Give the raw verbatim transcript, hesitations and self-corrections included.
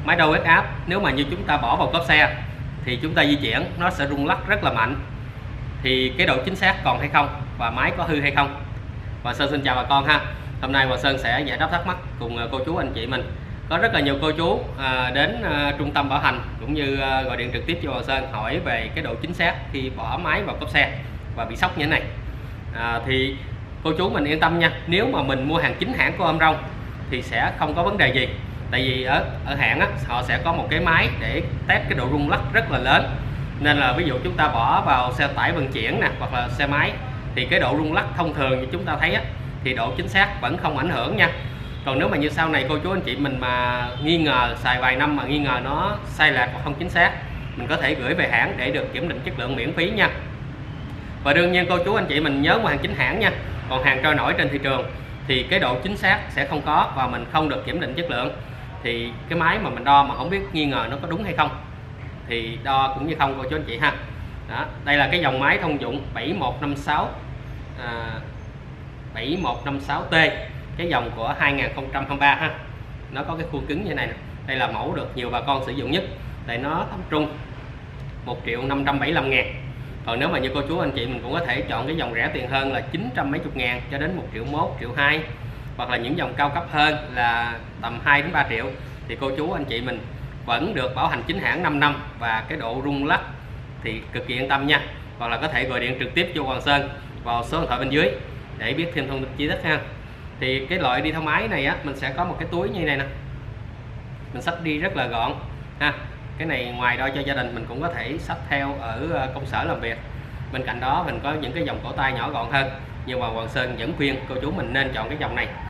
máy đo huyết áp nếu mà như chúng ta bỏ vào cốp xe thì chúng ta di chuyển nó sẽ rung lắc rất là mạnh, thì cái độ chính xác còn hay không và máy có hư hay không. Hoàng Sơn xin chào bà con ha. Hôm nay Hoàng Sơn sẽ giải đáp thắc mắc cùng cô chú anh chị mình. Có rất là nhiều cô chú à, đến à, trung tâm bảo hành cũng như à, gọi điện trực tiếp cho Hoàng Sơn hỏi về cái độ chính xác khi bỏ máy vào cốp xe và bị sốc như thế này. À, thì cô chú mình yên tâm nha, nếu mà mình mua hàng chính hãng của Om Rong thì sẽ không có vấn đề gì. Tại vì ở ở hãng á, họ sẽ có một cái máy để test cái độ rung lắc rất là lớn, nên là ví dụ chúng ta bỏ vào xe tải vận chuyển nè hoặc là xe máy thì cái độ rung lắc thông thường như chúng ta thấy á, thì độ chính xác vẫn không ảnh hưởng nha. Còn nếu mà như sau này cô chú anh chị mình mà nghi ngờ xài vài năm mà nghi ngờ nó sai lạc hoặc không chính xác, mình có thể gửi về hãng để được kiểm định chất lượng miễn phí nha. Và đương nhiên cô chú anh chị mình nhớ mua hàng chính hãng nha. Còn hàng trôi nổi trên thị trường thì cái độ chính xác sẽ không có và mình không được kiểm định chất lượng. Thì cái máy mà mình đo mà không biết nghi ngờ nó có đúng hay không thì đo cũng như không cô chú anh chị ha. Đó, đây là cái dòng máy thông dụng bảy một năm sáu à, bảy một năm sáu T, cái dòng của hai nghìn không trăm hai mươi ba ha. Nó có cái khuôn cứng như thế này nè. Đây là mẫu được nhiều bà con sử dụng nhất. Đây nó tầm trung một triệu năm trăm bảy mươi lăm ngàn. Còn nếu mà như cô chú anh chị mình cũng có thể chọn cái dòng rẻ tiền hơn là chín trăm mấy chục ngàn cho đến một triệu một, triệu hai, hoặc là những dòng cao cấp hơn là tầm hai đến ba triệu, thì cô chú anh chị mình vẫn được bảo hành chính hãng năm năm và cái độ rung lắc thì cực kỳ yên tâm nha. Hoặc là có thể gọi điện trực tiếp cho Hoàng Sơn vào số điện thoại bên dưới để biết thêm thông tin chi tiết ha. Thì cái loại đi theo máy này á, mình sẽ có một cái túi như này nè, mình xách đi rất là gọn ha. Cái này ngoài đo cho gia đình mình cũng có thể xách theo ở công sở làm việc. Bên cạnh đó mình có những cái dòng cổ tay nhỏ gọn hơn, nhưng mà Hoàng Sơn vẫn khuyên cô chú mình nên chọn cái dòng này